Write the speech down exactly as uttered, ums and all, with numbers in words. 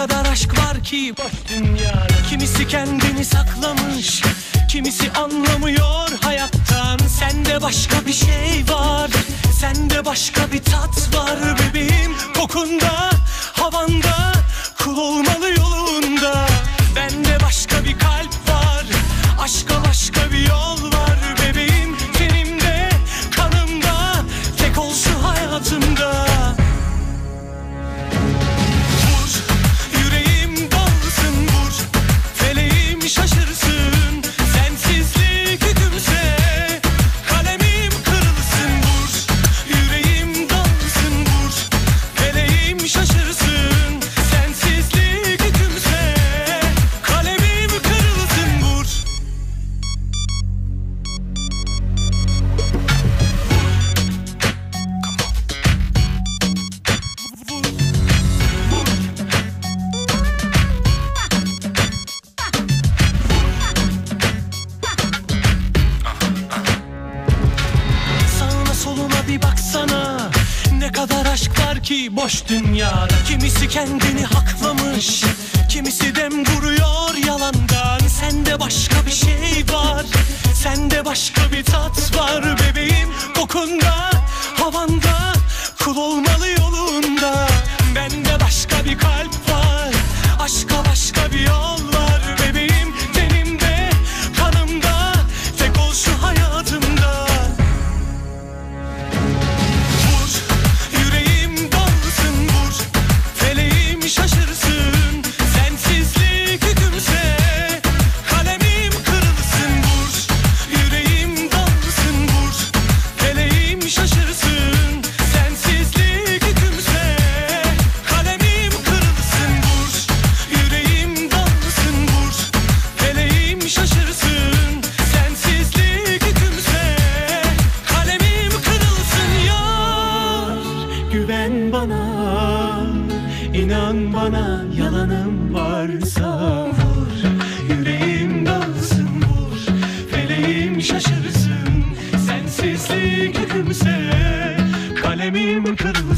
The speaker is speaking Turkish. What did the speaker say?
kadar aşk var ki boş dünyada. Kimisi kendini saklamış, kimisi anlamıyor hayattan. Sende başka bir şey var, sende başka bir tat var bebeğim. Kokunda, havanda, kul olmalı yolunda. Bende başka bir kalp var, aşka başka bir yol var bebeğim. Tenimde, kanımda, tek ol şu hayatımda. Bir baksana, ne kadar aşk var ki boş dünyada. Kimisi kendini haklamış, kimisi dem vuruyor yalandan. Sende başka bir şey var, sende başka bir tat var bebeğim. Kokunda, havanda, kul olmalı yolunda. Bende başka bir kalp var, aşka başka bir yol var bebeğim. Tenimde, kanımda, tek ol şu hayatımda. Güven bana, inan bana, yalanım varsa vur. Yüreğim dalsın vur, feleğim şaşırsın. Sensizlik hükümse kalemim kırılsın.